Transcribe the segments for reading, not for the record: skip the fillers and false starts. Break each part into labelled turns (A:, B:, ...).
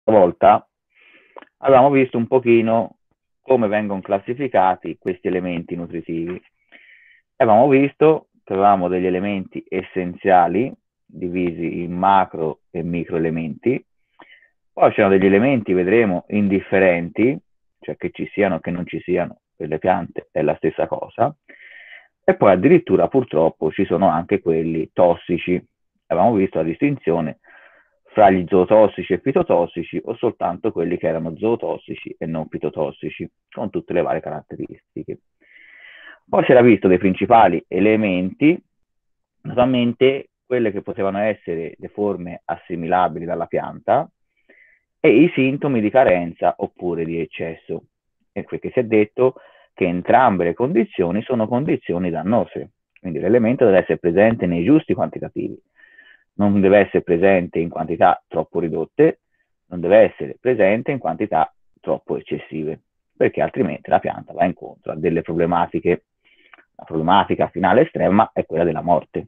A: volta avevamo visto un pochino come vengono classificati questi elementi nutritivi. Avevamo visto che avevamo degli elementi essenziali divisi in macro e microelementi, poi c'erano degli elementi, vedremo, indifferenti, cioè che ci siano o che non ci siano, per le piante è la stessa cosa, e poi addirittura purtroppo ci sono anche quelli tossici. Avevamo visto la distinzione fra gli zootossici e fitotossici o soltanto quelli che erano zootossici e non fitotossici, con tutte le varie caratteristiche. Poi si era visto dei principali elementi, naturalmente quelle che potevano essere le forme assimilabili dalla pianta e i sintomi di carenza oppure di eccesso. E perché si è detto che entrambe le condizioni sono condizioni dannose, quindi l'elemento deve essere presente nei giusti quantitativi, non deve essere presente in quantità troppo ridotte, non deve essere presente in quantità troppo eccessive, perché altrimenti la pianta va incontro a delle problematiche. La problematica finale estrema è quella della morte.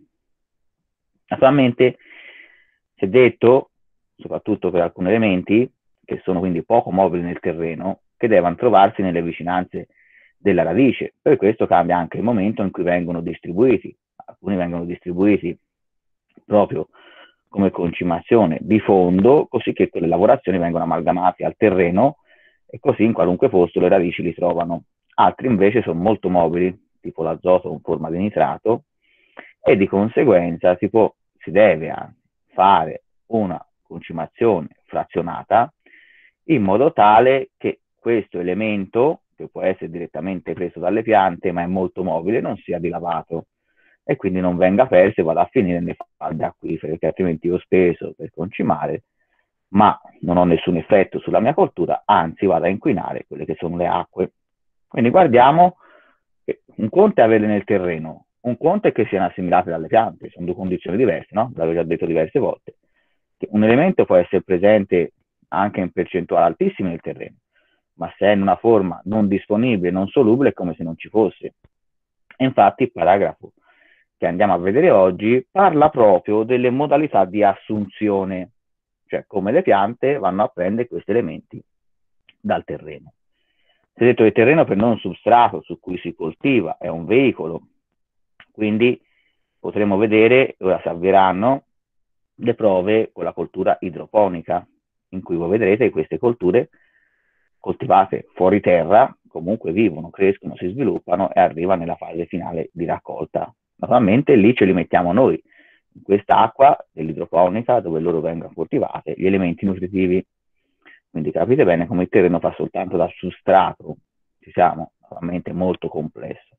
A: Naturalmente si è detto, soprattutto per alcuni elementi, che sono quindi poco mobili nel terreno, che devono trovarsi nelle vicinanze della radice. Per questo cambia anche il momento in cui vengono distribuiti. Alcuni vengono distribuiti proprio come concimazione di fondo, così che quelle lavorazioni vengono amalgamate al terreno e così in qualunque posto le radici li trovano. Altri invece sono molto mobili, tipo l'azoto in forma di nitrato, e di conseguenza si deve fare una concimazione frazionata in modo tale che questo elemento, che può essere direttamente preso dalle piante, ma è molto mobile, non sia dilavato e quindi non venga perso e vada a finire nelle falde acquifere, perché altrimenti io ho speso per concimare, ma non ho nessun effetto sulla mia coltura, anzi vado a inquinare quelle che sono le acque. Quindi guardiamo che un conto è averle nel terreno, un conto è che siano assimilate dalle piante, sono due condizioni diverse, no? L'avevo già detto diverse volte. Un elemento può essere presente anche in percentuali altissime nel terreno, ma se è in una forma non disponibile, non solubile, è come se non ci fosse. E infatti il paragrafo che andiamo a vedere oggi parla proprio delle modalità di assunzione, cioè come le piante vanno a prendere questi elementi dal terreno. Si è detto che il terreno per non substrato su cui si coltiva è un veicolo, quindi potremo vedere, ora si avvieranno, le prove con la coltura idroponica, in cui voi vedrete che queste colture coltivate fuori terra comunque vivono, crescono, si sviluppano e arrivano nella fase finale di raccolta. Naturalmente lì ce li mettiamo noi, in quest'acqua dell'idroponica dove loro vengono coltivate, gli elementi nutritivi. Quindi capite bene come il terreno fa soltanto da substrato, ci siamo, naturalmente molto complesso.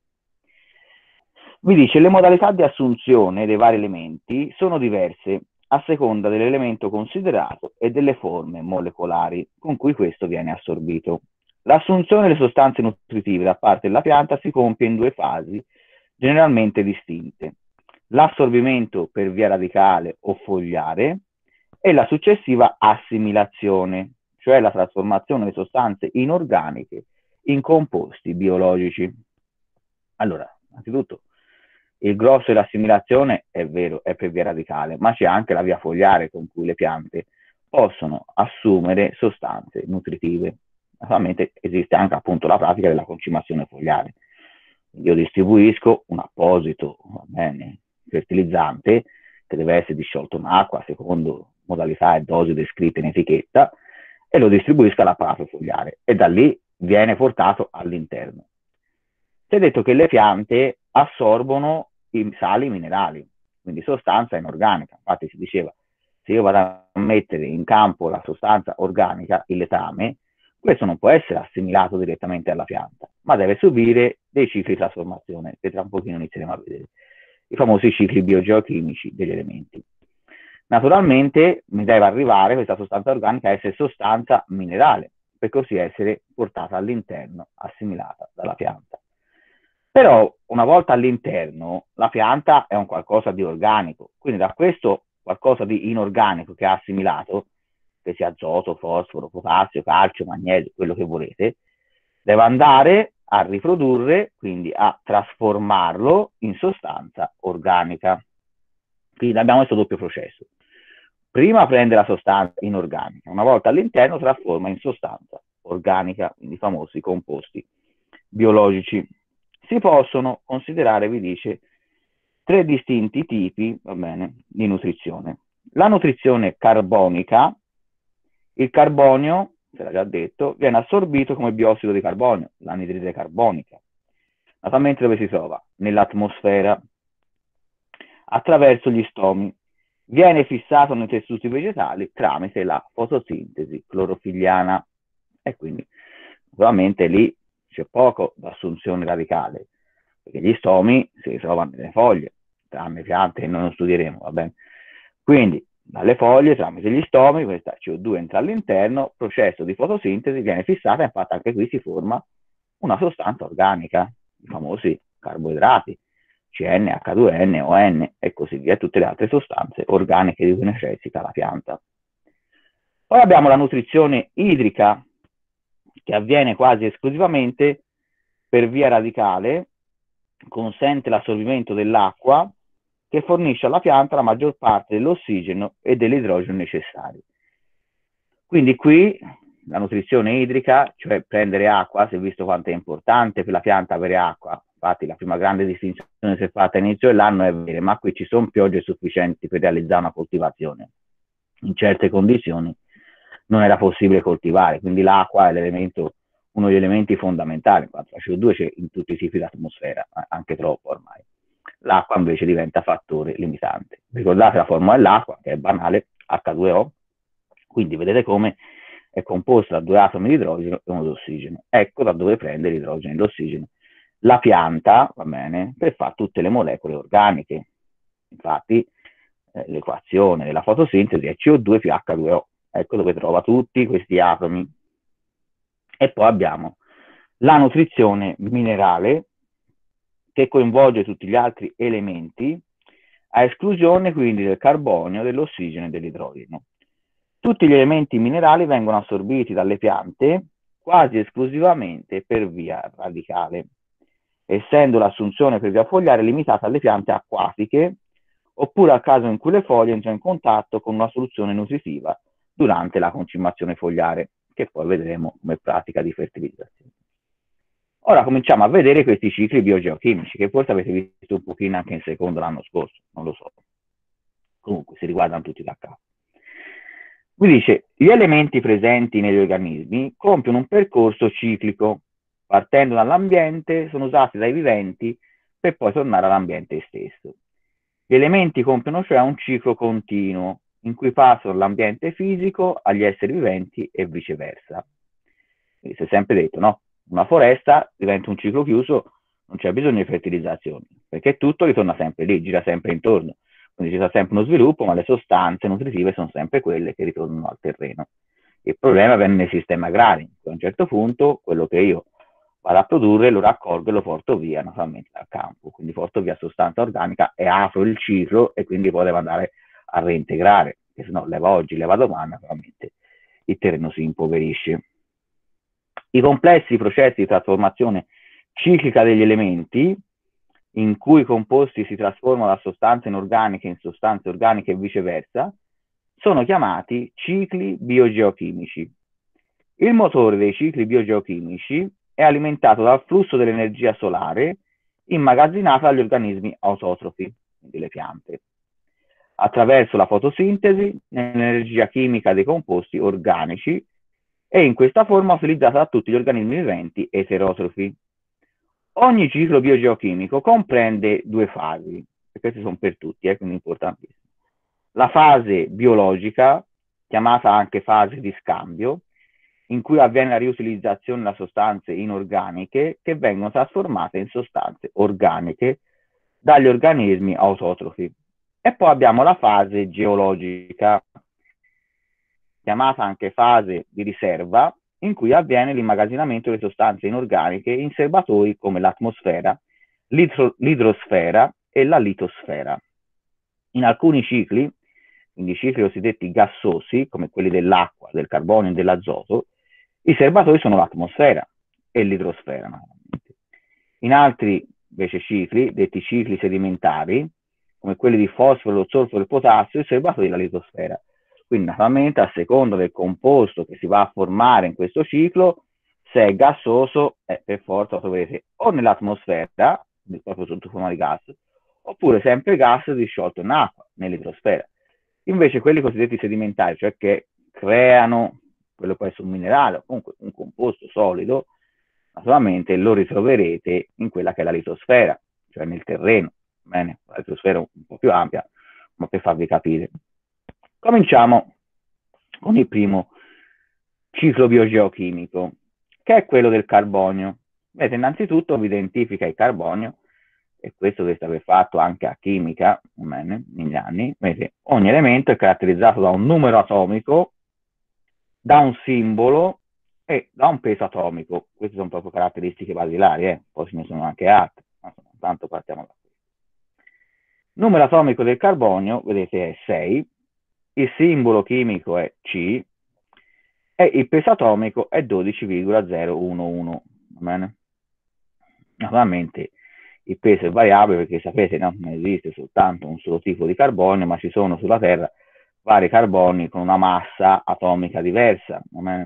A: Mi dice le modalità di assunzione dei vari elementi sono diverse a seconda dell'elemento considerato e delle forme molecolari con cui questo viene assorbito. L'assunzione delle sostanze nutritive da parte della pianta si compie in due fasi generalmente distinte: l'assorbimento per via radicale o fogliare e la successiva assimilazione, cioè la trasformazione di sostanze inorganiche in composti biologici. Allora, innanzitutto, il grosso dell'assimilazione è vero, è per via radicale, ma c'è anche la via fogliare con cui le piante possono assumere sostanze nutritive. Naturalmente esiste anche appunto la pratica della concimazione fogliare. Io distribuisco un apposito, va bene, fertilizzante che deve essere disciolto in acqua secondo modalità e dosi descritte in etichetta e lo distribuisco all'apparato fogliare e da lì viene portato all'interno. Si è detto che le piante assorbono i sali minerali, quindi sostanza inorganica. Infatti si diceva, se io vado a mettere in campo la sostanza organica, il letame, questo non può essere assimilato direttamente alla pianta, ma deve subire dei cicli di trasformazione, che tra un pochino inizieremo a vedere, i famosi cicli biogeochimici degli elementi. Naturalmente mi deve arrivare questa sostanza organica a essere sostanza minerale, per così essere portata all'interno, assimilata dalla pianta. Però una volta all'interno la pianta è un qualcosa di organico, quindi da questo qualcosa di inorganico che ha assimilato, che sia azoto, fosforo, potassio, calcio, magnesio, quello che volete, deve andare a riprodurre, quindi a trasformarlo in sostanza organica. Quindi abbiamo questo doppio processo. prima prende la sostanza inorganica, una volta all'interno trasforma in sostanza organica, quindi i famosi composti biologici. Si possono considerare, vi dice, 3 distinti tipi, va bene, di nutrizione. La nutrizione carbonica, il carbonio, se l'ha già detto, viene assorbito come biossido di carbonio, l'anidride carbonica. Naturalmente dove si trova? Nell'atmosfera, attraverso gli stomi. Viene fissato nei tessuti vegetali tramite la fotosintesi clorofilliana. E quindi, naturalmente, lì c'è poco d'assunzione radicale, perché gli stomi si trovano nelle foglie, tranne piante che noi non studieremo, va bene? Quindi, dalle foglie, tramite gli stomi, questa CO2 entra all'interno, processo di fotosintesi, viene fissata, e infatti anche qui si forma una sostanza organica, i famosi carboidrati, CN, H2N, ON e così via, tutte le altre sostanze organiche di cui necessita la pianta. Poi abbiamo la nutrizione idrica, che avviene quasi esclusivamente per via radicale, consente l'assorbimento dell'acqua che fornisce alla pianta la maggior parte dell'ossigeno e dell'idrogeno necessari. Quindi qui la nutrizione idrica, cioè prendere acqua, si è visto quanto è importante per la pianta avere acqua. Infatti la prima grande distinzione che si è fatta all'inizio dell'anno è avere, ma qui ci sono piogge sufficienti per realizzare una coltivazione. In certe condizioni non era possibile coltivare, quindi l'acqua è l'elemento, uno degli elementi fondamentali, infatti la CO2 c'è in tutti i tipi di atmosfera, anche troppo ormai. L'acqua invece diventa fattore limitante. Ricordate la formula dell'acqua, che è banale, H2O, quindi vedete come è composta da 2 atomi di idrogeno e 1 di ossigeno. Ecco da dove prende l'idrogeno e l'ossigeno la pianta, va bene, per fare tutte le molecole organiche. Infatti l'equazione della fotosintesi è CO2 più H2O. Ecco dove trova tutti questi atomi. E poi abbiamo la nutrizione minerale, che coinvolge tutti gli altri elementi, a esclusione quindi del carbonio, dell'ossigeno e dell'idrogeno. Tutti gli elementi minerali vengono assorbiti dalle piante quasi esclusivamente per via radicale, essendo l'assunzione per via fogliare limitata alle piante acquatiche, oppure al caso in cui le foglie entrano in contatto con una soluzione nutritiva durante la concimazione fogliare, che poi vedremo come pratica di fertilizzazione. Ora cominciamo a vedere questi cicli biogeochimici, che forse avete visto un pochino anche in secondo l'anno scorso, non lo so. Comunque si riguardano tutti da capo. Vi dice, gli elementi presenti negli organismi compiono un percorso ciclico. Partendo dall'ambiente, sono usati dai viventi per poi tornare all'ambiente stesso. Gli elementi compiono cioè un ciclo continuo, in cui passano dall'ambiente fisico agli esseri viventi e viceversa. Quindi si è sempre detto, no? Una foresta diventa un ciclo chiuso, non c'è bisogno di fertilizzazione, perché tutto ritorna sempre lì, gira sempre intorno. Quindi ci sta sempre uno sviluppo, ma le sostanze nutritive sono sempre quelle che ritornano al terreno. Il problema viene nei sistemi agrari. A un certo punto, quello che io vado a produrre lo raccolgo e lo porto via naturalmente dal campo. Quindi porto via sostanza organica e apro il ciclo e quindi poi devo andare a reintegrare, perché se no leva oggi, leva domani, naturalmente il terreno si impoverisce. I complessi processi di trasformazione ciclica degli elementi, in cui i composti si trasformano da sostanze inorganiche in sostanze organiche e viceversa, sono chiamati cicli biogeochimici. Il motore dei cicli biogeochimici è alimentato dal flusso dell'energia solare immagazzinata dagli organismi autotrofi, quindi le piante, attraverso la fotosintesi nell'energia chimica dei composti organici e in questa forma utilizzata da tutti gli organismi viventi eterotrofi. Ogni ciclo biogeochimico comprende 2 fasi, e queste sono per tutti, quindi importantissimo. La fase biologica, chiamata anche fase di scambio, in cui avviene la riutilizzazione delle sostanze inorganiche che vengono trasformate in sostanze organiche dagli organismi autotrofi. E poi abbiamo la fase geologica, chiamata anche fase di riserva, in cui avviene l'immagazzinamento delle sostanze inorganiche in serbatoi come l'atmosfera, l'idrosfera e la litosfera. In alcuni cicli, quindi cicli cosiddetti gassosi, come quelli dell'acqua, del carbonio e dell'azoto, i serbatoi sono l'atmosfera e l'idrosfera. In altri invece cicli, detti cicli sedimentari, come quelli di fosforo, lo zolfo e il potassio, i serbatoi della litosfera. Quindi naturalmente a seconda del composto che si va a formare in questo ciclo, se è gassoso, per forza lo troverete o nell'atmosfera, proprio sotto forma di gas, oppure sempre gas disciolto in acqua, nell'idrosfera. Invece quelli cosiddetti sedimentari, cioè che creano, quello può essere un minerale o comunque un composto solido, naturalmente lo ritroverete in quella che è la litosfera, cioè nel terreno. Bene, la litosfera è un po' più ampia, ma per farvi capire. Cominciamo con il primo ciclo biogeochimico, che è quello del carbonio. Vedete, innanzitutto vi identifica il carbonio, e questo dovreste aver fatto anche a chimica, bene, negli anni. Vedete, ogni elemento è caratterizzato da un numero atomico, da un simbolo e da un peso atomico. Queste sono proprio caratteristiche basilari, poi ce ne sono anche altre, ma tanto partiamo da questo. Il numero atomico del carbonio, vedete, è 6, il simbolo chimico è C e il peso atomico è 12,011. Va bene? Naturalmente il peso è variabile perché sapete, no, non esiste soltanto un solo tipo di carbonio, ma ci sono sulla Terra vari carboni con una massa atomica diversa,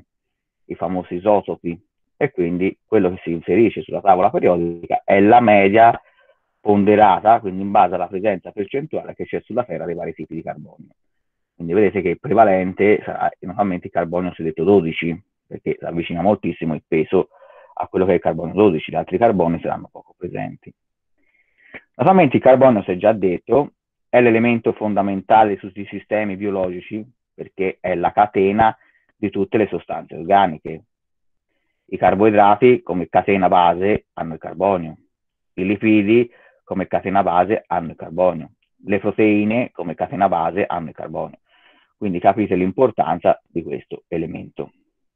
A: i famosi isotopi, e quindi quello che si inserisce sulla tavola periodica è la media ponderata, quindi in base alla presenza percentuale che c'è sulla Terra dei vari tipi di carbonio. Quindi vedete che il prevalente sarà naturalmente il carbonio ossidato 12, perché si avvicina moltissimo il peso a quello che è il carbonio 12, gli altri carboni saranno poco presenti. Naturalmente il carbonio, si è già detto, è l'elemento fondamentale di tutti i sistemi biologici, perché è la catena di tutte le sostanze organiche. I carboidrati come catena base hanno il carbonio, i lipidi come catena base hanno il carbonio, le proteine come catena base hanno il carbonio. Quindi capite l'importanza di questo elemento.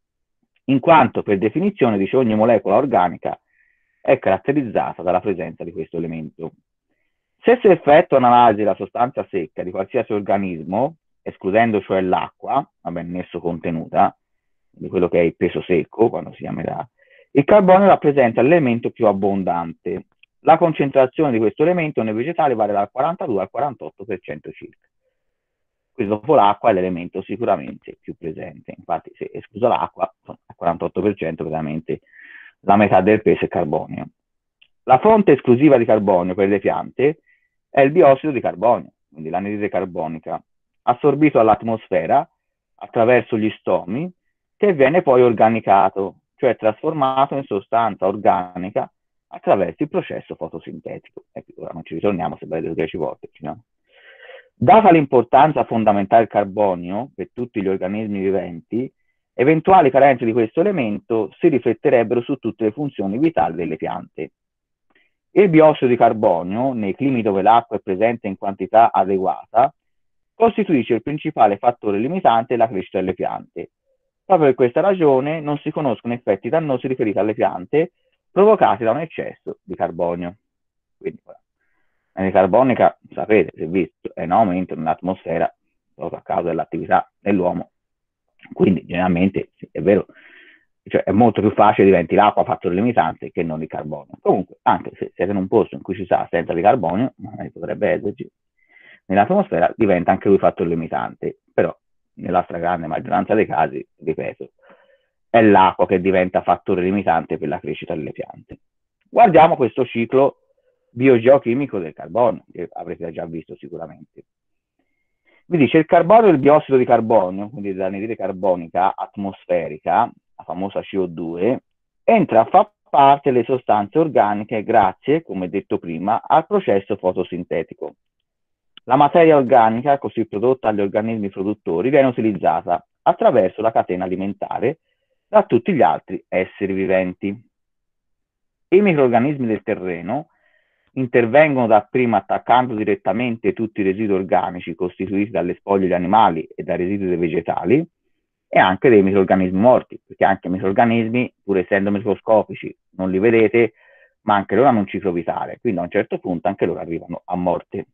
A: In quanto per definizione dice ogni molecola organica è caratterizzata dalla presenza di questo elemento. Se si effettua un'analisi della sostanza secca di qualsiasi organismo, escludendo cioè l'acqua, vabbè, in esso contenuta, di quello che è il peso secco, quando si chiamerà, il carbonio rappresenta l'elemento più abbondante. La concentrazione di questo elemento nei vegetali varia dal 42 al 48% circa. Quindi dopo l'acqua è l'elemento sicuramente più presente. Infatti, se esclusa l'acqua, al 48% veramente la metà del peso è carbonio. La fonte esclusiva di carbonio per le piante è il biossido di carbonio, quindi l'anidride carbonica, assorbito dall'atmosfera attraverso gli stomi, che viene poi organicato, cioè trasformato in sostanza organica attraverso il processo fotosintetico. Ora non ci ritorniamo, se vedete 10 volte. No? Data l'importanza fondamentale del carbonio per tutti gli organismi viventi, eventuali carenze di questo elemento si rifletterebbero su tutte le funzioni vitali delle piante. Il biossido di carbonio, nei climi dove l'acqua è presente in quantità adeguata, costituisce il principale fattore limitante della crescita delle piante. Proprio per questa ragione non si conoscono effetti dannosi riferiti alle piante provocati da un eccesso di carbonio. Quindi, l'anidride carbonica, sapete, si è visto, è in aumento nell'atmosfera proprio a causa dell'attività dell'uomo. Quindi, generalmente, è vero, cioè, è molto più facile diventi l'acqua fattore limitante che non il carbonio. Comunque, anche se siete in un posto in cui ci sta assenza di carbonio, magari potrebbe esserci, nell'atmosfera diventa anche lui fattore limitante, però nella stragrande maggioranza dei casi, ripeto, è l'acqua che diventa fattore limitante per la crescita delle piante. Guardiamo questo ciclo biogeochimico del carbonio, che avrete già visto sicuramente. Vi dice il carbonio e il biossido di carbonio, quindi dell'anidride carbonica atmosferica, la famosa CO2, entra a far parte delle sostanze organiche grazie, come detto prima, al processo fotosintetico. La materia organica, così prodotta dagli organismi produttori, viene utilizzata attraverso la catena alimentare da tutti gli altri esseri viventi. I microrganismi del terreno intervengono dapprima attaccando direttamente tutti i residui organici costituiti dalle spoglie degli animali e dai residui dei vegetali e anche dei microrganismi morti, perché anche i microrganismi, pur essendo microscopici, non li vedete, ma anche loro hanno un ciclo vitale, quindi a un certo punto anche loro arrivano a morte.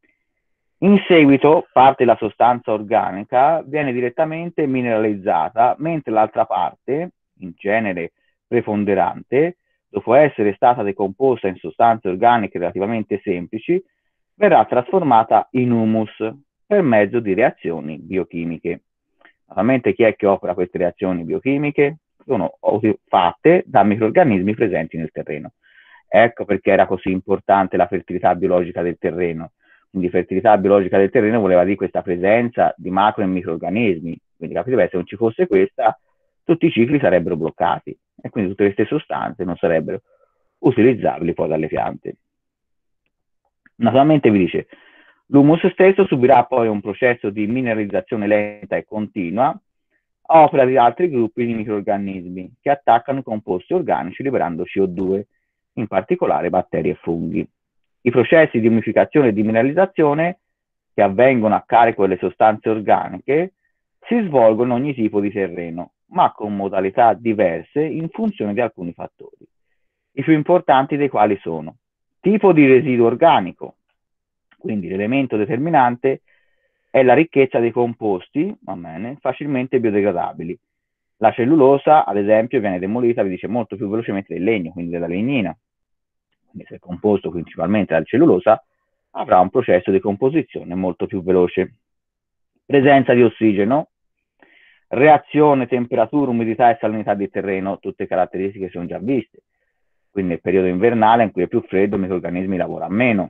A: In seguito parte della sostanza organica viene direttamente mineralizzata, mentre l'altra parte, in genere preponderante, dopo essere stata decomposta in sostanze organiche relativamente semplici, verrà trasformata in humus per mezzo di reazioni biochimiche. Naturalmente chi è che opera queste reazioni biochimiche? Sono fatte da microrganismi presenti nel terreno. Ecco perché era così importante la fertilità biologica del terreno. Quindi fertilità biologica del terreno voleva dire questa presenza di macro e microrganismi. Quindi capite bene, se non ci fosse questa, tutti i cicli sarebbero bloccati e quindi tutte queste sostanze non sarebbero utilizzabili poi dalle piante. Naturalmente vi dice, l'humus stesso subirà poi un processo di mineralizzazione lenta e continua a opera di altri gruppi di microrganismi che attaccano i composti organici liberando CO2, in particolare batteri e funghi. I processi di umificazione e di mineralizzazione che avvengono a carico delle sostanze organiche si svolgono in ogni tipo di terreno, ma con modalità diverse in funzione di alcuni fattori. I più importanti dei quali sono tipo di residuo organico, quindi l'elemento determinante è la ricchezza dei composti, va bene, facilmente biodegradabili. La cellulosa, ad esempio, viene demolita, vi dice, molto più velocemente del legno, quindi della legnina. Quindi se è composto principalmente dalla cellulosa, avrà un processo di composizione molto più veloce. Presenza di ossigeno, reazione, temperatura, umidità e salinità del terreno, tutte caratteristiche sono già viste. Quindi nel periodo invernale, in cui è più freddo, i microrganismi lavorano meno.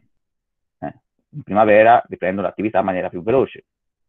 A: In primavera riprendono l'attività in maniera più veloce.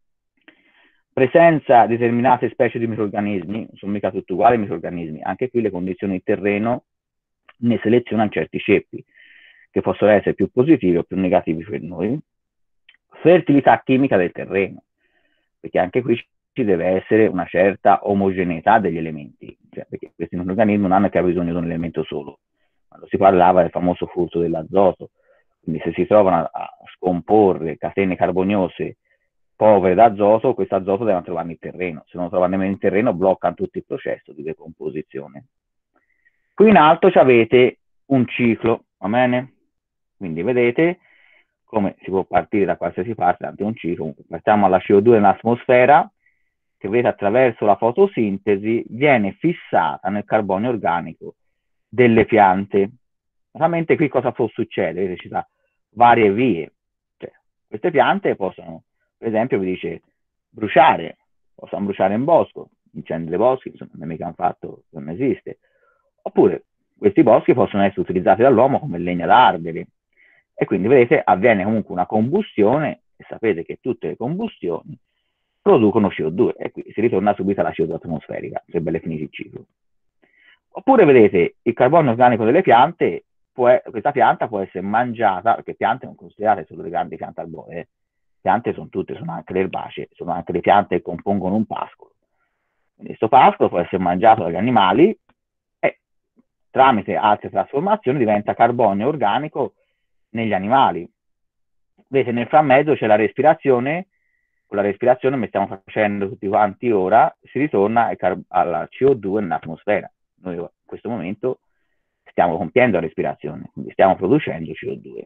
A: Presenza di determinate specie di microrganismi, non sono mica tutti uguali i microrganismi, anche qui le condizioni di terreno ne selezionano certi ceppi, che possono essere più positivi o più negativi per noi. Fertilità chimica del terreno, perché anche qui ci deve essere una certa omogeneità degli elementi, cioè perché questi microrganismi non hanno che bisogno di un elemento solo. Quando si parlava del famoso furto dell'azoto, quindi se si trovano a scomporre catene carboniose povere d'azoto, questo azoto devono trovare nel terreno. Se non lo trovano nemmeno in terreno, bloccano tutto il processo di decomposizione. Qui in alto avete un ciclo, va bene? Quindi vedete come si può partire da qualsiasi parte, anche un ciclo. Partiamo alla CO2 nell'atmosfera, che vedete attraverso la fotosintesi viene fissata nel carbonio organico delle piante. Naturalmente qui cosa può succedere? Ci sono varie vie. Cioè, queste piante possono, per esempio, vi dice bruciare, possono bruciare in bosco, incendi dei boschi, insomma, non è mica un fatto che non esiste. Oppure questi boschi possono essere utilizzati dall'uomo come legna d'alberi. E quindi vedete avviene comunque una combustione e sapete che tutte le combustioni producono CO2 e qui si ritorna subito alla CO2 atmosferica, se belle finito il ciclo. Oppure vedete il carbonio organico delle piante, questa pianta può essere mangiata, perché piante non considerate solo le grandi piante arboree, piante sono tutte, sono anche le erbacee, sono anche le piante che compongono un pascolo. Quindi questo pascolo può essere mangiato dagli animali e tramite altre trasformazioni diventa carbonio organico negli animali. Vedete, nel frammezzo c'è la respirazione, con la respirazione che stiamo facendo tutti quanti ora, si ritorna alla CO2 nell'atmosfera. Noi in questo momento stiamo compiendo la respirazione, quindi stiamo producendo CO2.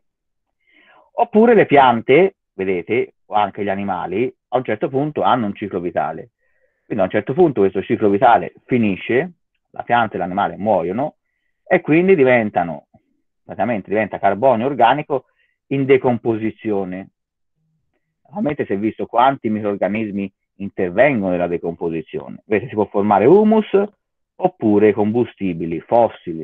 A: Oppure le piante, vedete, o anche gli animali, a un certo punto hanno un ciclo vitale. Quindi a un certo punto questo ciclo vitale finisce, la pianta e l'animale muoiono e quindi praticamente diventa carbonio organico in decomposizione. Ovviamente si è visto quanti microrganismi intervengono nella decomposizione. Vedete, si può formare humus oppure combustibili fossili.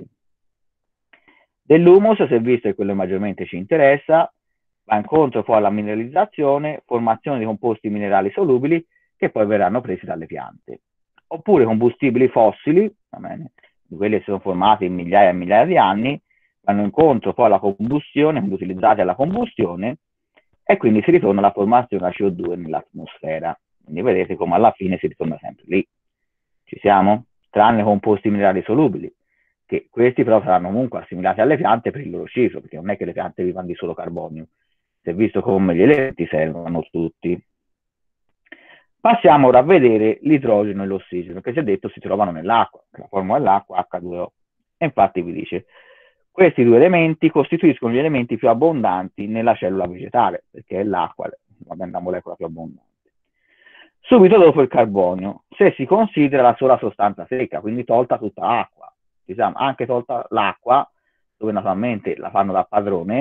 A: Dell'humus si è visto che quello che maggiormente ci interessa, va incontro poi alla mineralizzazione, formazione di composti minerali solubili che poi verranno presi dalle piante. Oppure combustibili fossili, va bene, quelli che sono formati in migliaia e migliaia di anni, vanno incontro poi alla combustione, quindi utilizzati alla combustione, e quindi si ritorna alla formazione della CO2 nell'atmosfera. Quindi vedete come alla fine si ritorna sempre lì. Ci siamo? Tranne composti minerali solubili, che questi però saranno comunque assimilati alle piante per il loro ciclo, perché non è che le piante vivono di solo carbonio. Si è visto come gli elementi servono tutti. Passiamo ora a vedere l'idrogeno e l'ossigeno, che si è detto si trovano nell'acqua, la formula dell'acqua H2O. E infatti vi dice, questi due elementi costituiscono gli elementi più abbondanti nella cellula vegetale, perché è l'acqua la molecola più abbondante. Subito dopo il carbonio, se si considera la sola sostanza secca, quindi tolta tutta l'acqua, diciamo, anche tolta l'acqua, dove naturalmente la fanno da padrone,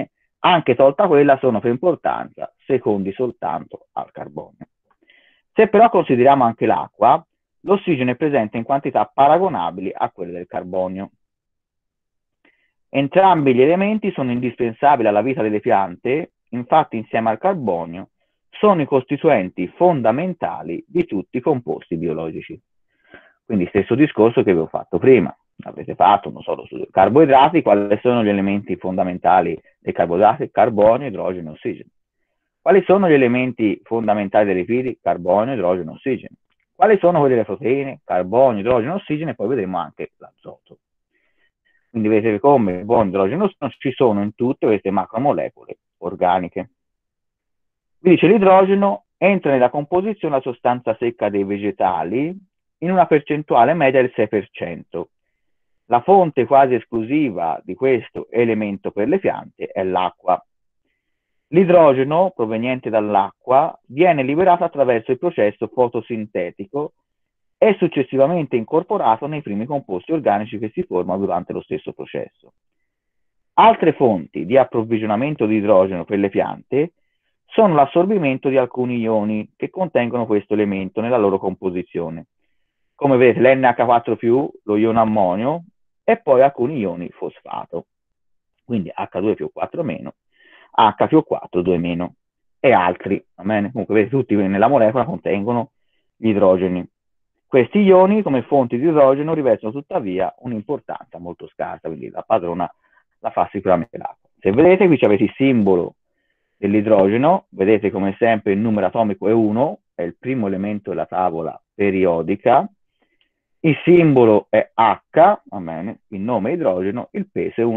A: anche tolta quella, sono per importanza secondi soltanto al carbonio. Se però consideriamo anche l'acqua, l'ossigeno è presente in quantità paragonabili a quelle del carbonio. Entrambi gli elementi sono indispensabili alla vita delle piante, infatti insieme al carbonio sono i costituenti fondamentali di tutti i composti biologici. Quindi stesso discorso che avevo fatto prima, avete fatto non solo sui carboidrati, quali sono gli elementi fondamentali dei carboidrati? Carbonio, idrogeno, ossigeno. Quali sono gli elementi fondamentali dei lipidi? Carbonio, idrogeno, ossigeno. Quali sono quelli delle proteine? Carbonio, idrogeno, ossigeno e poi vedremo anche l'azoto. Quindi vedete come carbonio, idrogeno, ossigeno ci sono in tutte queste macromolecole organiche. Vi dice l'idrogeno entra nella composizione della sostanza secca dei vegetali in una percentuale media del 6%. La fonte quasi esclusiva di questo elemento per le piante è l'acqua. L'idrogeno proveniente dall'acqua viene liberato attraverso il processo fotosintetico e successivamente incorporato nei primi composti organici che si formano durante lo stesso processo. Altre fonti di approvvigionamento di idrogeno per le piante sono l'assorbimento di alcuni ioni che contengono questo elemento nella loro composizione, come vedete l'NH4+, lo iono ammonio e poi alcuni ioni fosfato, quindi H2+4-, H+4, 2-, e altri, va bene? Comunque vedete tutti nella molecola contengono gli idrogeni. Questi ioni come fonti di idrogeno rivestono tuttavia un'importanza molto scarsa, quindi la padrona la fa sicuramente l'acqua. Se vedete qui avete il simbolo dell'idrogeno, vedete come sempre il numero atomico è 1, è il primo elemento della tavola periodica, il simbolo è H, va bene? Il nome è idrogeno, il peso è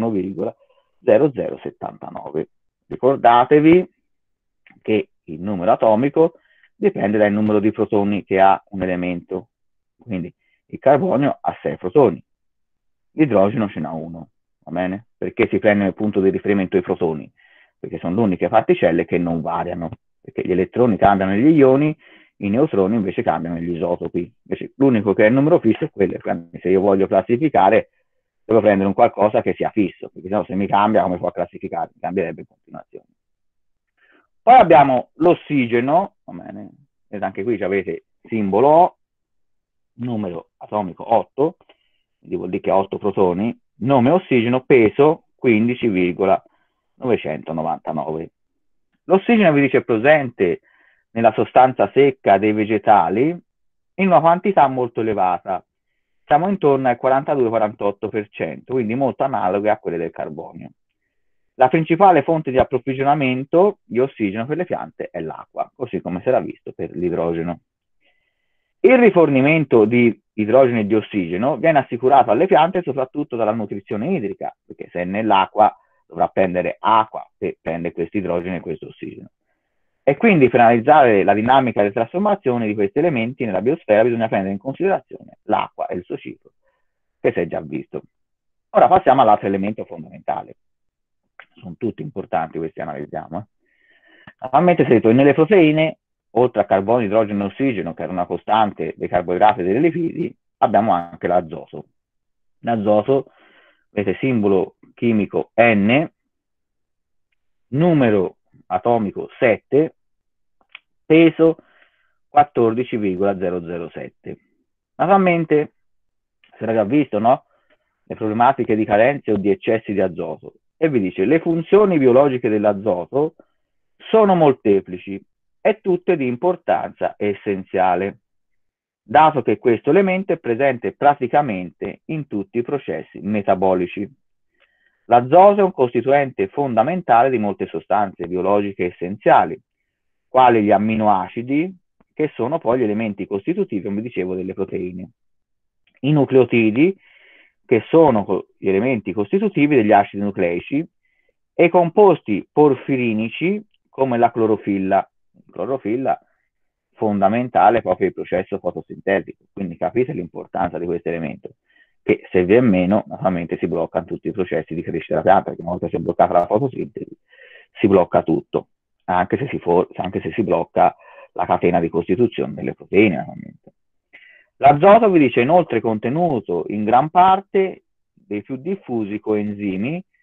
A: 1,0079. Ricordatevi che il numero atomico dipende dal numero di protoni che ha un elemento. Quindi il carbonio ha 6 protoni, l'idrogeno ce n'ha 1, va bene? Perché si prende il punto di riferimento i protoni? Perché sono le uniche particelle che non variano, perché gli elettroni cambiano negli ioni, i neutroni invece cambiano negli isotopi. Invece l'unico che è il numero fisso è quello, quindi se io voglio classificare devo prendere un qualcosa che sia fisso, perché sennò se mi cambia come può classificare? Mi cambierebbe in continuazione. Poi abbiamo l'ossigeno, va bene? Ed anche qui avete simbolo O, numero atomico 8, quindi vuol dire che ha 8 protoni, nome ossigeno, peso 15,999. L'ossigeno vi dice presente nella sostanza secca dei vegetali in una quantità molto elevata, siamo intorno al 42-48%, quindi molto analoghe a quelle del carbonio. La principale fonte di approvvigionamento di ossigeno per le piante è l'acqua, così come si era visto per l'idrogeno. Il rifornimento di idrogeno e di ossigeno viene assicurato alle piante soprattutto dalla nutrizione idrica, perché se è nell'acqua dovrà prendere acqua per prendere questo idrogeno e questo ossigeno. E quindi per analizzare la dinamica delle trasformazioni di questi elementi nella biosfera bisogna prendere in considerazione l'acqua e il suo ciclo, che si è già visto. Ora passiamo all'altro elemento fondamentale. Sono tutti importanti questi analizziamo. Naturalmente, se detto, nelle proteine, oltre a carbonio, idrogeno e ossigeno, che era una costante dei carboidrati e dei lipidi, abbiamo anche l'azoto. L'azoto, vedete simbolo chimico N, numero atomico 7, peso 14,007. Naturalmente, si era già visto, no? Le problematiche di carenze o di eccessi di azoto. E vi dice, le funzioni biologiche dell'azoto sono molteplici e tutte di importanza essenziale, dato che questo elemento è presente praticamente in tutti i processi metabolici. L'azoto è un costituente fondamentale di molte sostanze biologiche essenziali, quali gli amminoacidi, che sono poi gli elementi costitutivi, come dicevo, delle proteine. I nucleotidi, che sono gli elementi costitutivi degli acidi nucleici, e i composti porfirinici, come la clorofilla. Clorofilla fondamentale proprio il processo fotosintetico, quindi capite l'importanza di questo elemento, che se vi è meno, naturalmente si bloccano tutti i processi di crescita della pianta, perché una volta si è bloccata la fotosintesi, si blocca tutto, anche se si blocca la catena di costituzione delle proteine, naturalmente. L'azoto vi dice inoltre contenuto in gran parte dei più diffusi coenzimi,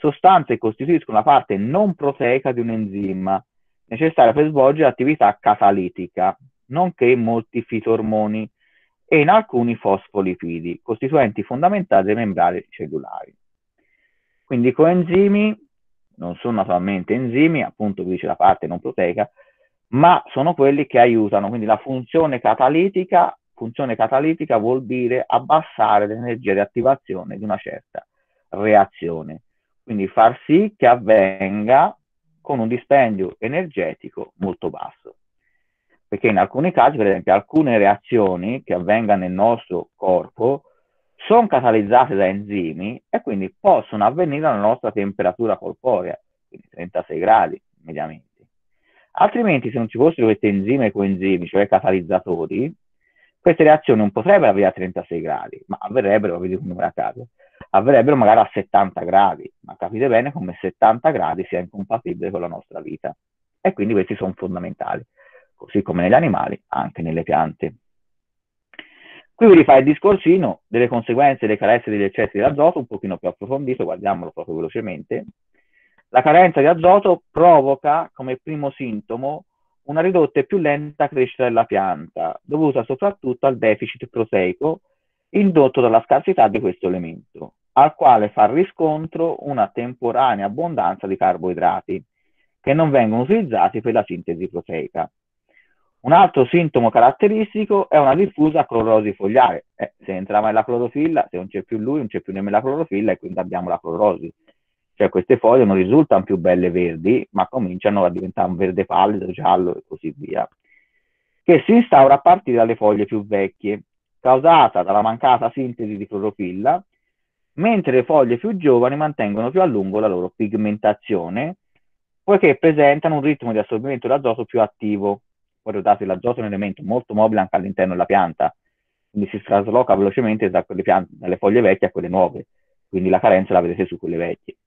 A: sostanze che costituiscono la parte non proteica di un enzima, necessaria per svolgere attività catalitica, nonché molti fitormoni e in alcuni fosfolipidi, costituenti fondamentali delle membrane cellulari. Quindi i coenzimi non sono naturalmente enzimi, appunto qui dice la parte non proteica, ma sono quelli che aiutano, quindi la funzione catalitica vuol dire abbassare l'energia di attivazione di una certa reazione, quindi far sì che avvenga con un dispendio energetico molto basso. Perché in alcuni casi, per esempio, alcune reazioni che avvengono nel nostro corpo sono catalizzate da enzimi e quindi possono avvenire alla nostra temperatura corporea, quindi 36 gradi mediamente. Altrimenti, se non ci fossero questi enzimi e coenzimi, cioè catalizzatori, queste reazioni non potrebbero avvenire a 36 gradi, ma avverrebbero, vedi un numero a caso, avverrebbero magari a 70 gradi, ma capite bene come 70 gradi sia incompatibile con la nostra vita. E quindi questi sono fondamentali, così come negli animali, anche nelle piante. Qui vi rifà il discorsino delle conseguenze delle carenze degli eccessi di azoto, un pochino più approfondito, guardiamolo proprio velocemente. La carenza di azoto provoca come primo sintomo una ridotta e più lenta crescita della pianta, dovuta soprattutto al deficit proteico indotto dalla scarsità di questo elemento, al quale fa riscontro una temporanea abbondanza di carboidrati, che non vengono utilizzati per la sintesi proteica. Un altro sintomo caratteristico è una diffusa clorosi fogliare. Se entra mai la clorofilla, se non c'è più lui, non c'è più nemmeno la clorofilla e quindi abbiamo la clorosi. Cioè queste foglie non risultano più belle verdi, ma cominciano a diventare un verde pallido, giallo e così via, che si instaura a partire dalle foglie più vecchie, causata dalla mancata sintesi di clorofilla, mentre le foglie più giovani mantengono più a lungo la loro pigmentazione, poiché presentano un ritmo di assorbimento dell'azoto più attivo. Poi ricordate, l'azoto è un elemento molto mobile anche all'interno della pianta, quindi si trasloca velocemente dalle foglie vecchie a quelle nuove, quindi la carenza la vedete su quelle vecchie.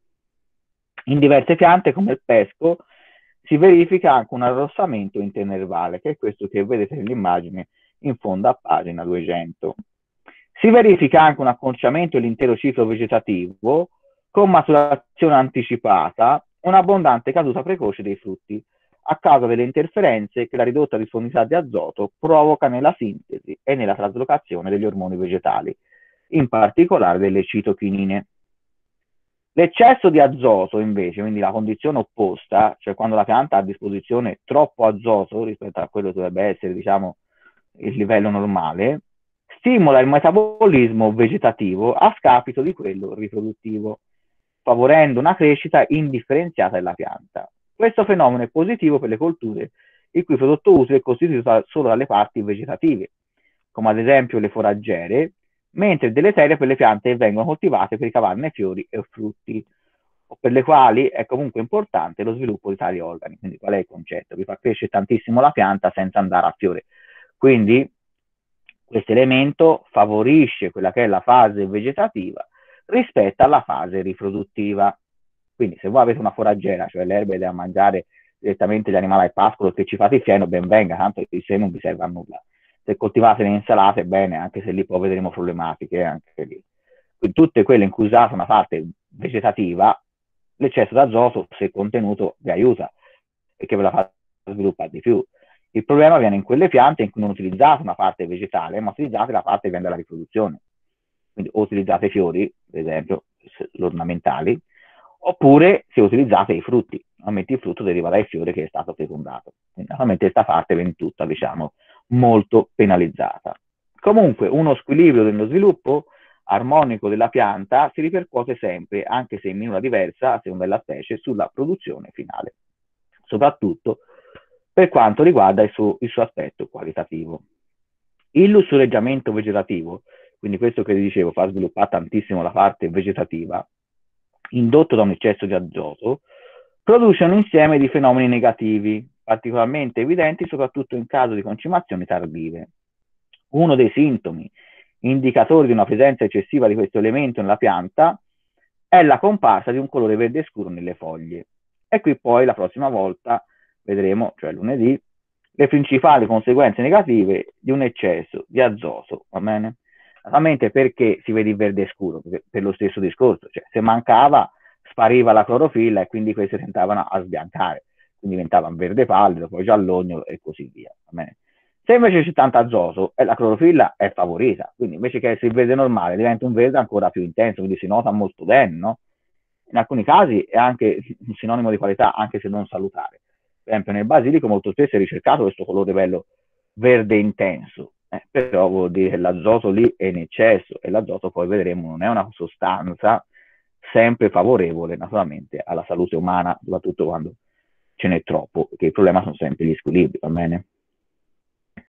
A: In diverse piante, come il pesco, si verifica anche un arrossamento internervale, che è questo che vedete nell'immagine in fondo a pagina 200. Si verifica anche un acconciamento dell'intero ciclo vegetativo con maturazione anticipata e un'abbondante caduta precoce dei frutti, a causa delle interferenze che la ridotta disponibilità di azoto provoca nella sintesi e nella traslocazione degli ormoni vegetali, in particolare delle citochinine. L'eccesso di azoto, invece, quindi la condizione opposta, cioè quando la pianta ha a disposizione troppo azoto rispetto a quello che dovrebbe essere, diciamo, il livello normale, stimola il metabolismo vegetativo a scapito di quello riproduttivo, favorendo una crescita indifferenziata della pianta. Questo fenomeno è positivo per le colture il cui prodotto utile è costituito solo dalle parti vegetative, come ad esempio le foraggere, mentre deleteria per le piante che vengono coltivate per ricavarne fiori e frutti, o per le quali è comunque importante lo sviluppo di tali organi. Quindi qual è il concetto? Vi fa crescere tantissimo la pianta senza andare a fiore. Quindi questo elemento favorisce quella che è la fase vegetativa rispetto alla fase riproduttiva. Quindi se voi avete una foraggera, cioè l'erba da mangiare direttamente gli animali al pascolo, che ci fate il fieno, ben venga, tanto il seme non vi serve a nulla. Se coltivate le insalate, bene, anche se lì poi vedremo problematiche, anche lì. Quindi tutte quelle in cui usate una parte vegetativa, l'eccesso d'azoto, se contenuto, vi aiuta, perché ve la fa sviluppare di più. Il problema viene in quelle piante in cui non utilizzate una parte vegetale, ma utilizzate la parte che viene dalla riproduzione. Quindi o utilizzate fiori, per esempio, ornamentali, oppure se utilizzate i frutti. Normalmente il frutto deriva dal fiore che è stato fecondato. Quindi naturalmente questa parte viene tutta, diciamo, molto penalizzata. Comunque uno squilibrio dello sviluppo armonico della pianta si ripercuote sempre, anche se in misura diversa, a seconda della specie, sulla produzione finale, soprattutto per quanto riguarda il suo aspetto qualitativo. Il lussureggiamento vegetativo, quindi questo che vi dicevo fa sviluppare tantissimo la parte vegetativa, indotto da un eccesso di azoto, produce un insieme di fenomeni negativi, particolarmente evidenti soprattutto in caso di concimazioni tardive. Uno dei sintomi indicatori di una presenza eccessiva di questo elemento nella pianta è la comparsa di un colore verde scuro nelle foglie. E qui poi la prossima volta vedremo, cioè lunedì, le principali conseguenze negative di un eccesso di azoto, va bene? Naturalmente perché si vede il verde scuro? Per lo stesso discorso, cioè se mancava spariva la clorofilla e quindi queste tentavano a sbiancare, quindi diventavano verde pallido, poi giallogno e così via. Va bene? Se invece c'è tanto azoto, la clorofilla è favorita, quindi invece che essere il verde normale diventa un verde ancora più intenso, quindi si nota molto bene, no? In alcuni casi è anche un sinonimo di qualità, anche se non salutare. Per esempio nel basilico molto spesso è ricercato questo colore bello verde intenso, però vuol dire che l'azoto lì è in eccesso e l'azoto poi vedremo non è una sostanza sempre favorevole naturalmente alla salute umana, soprattutto quando ce n'è troppo, perché il problema sono sempre gli squilibri, va bene?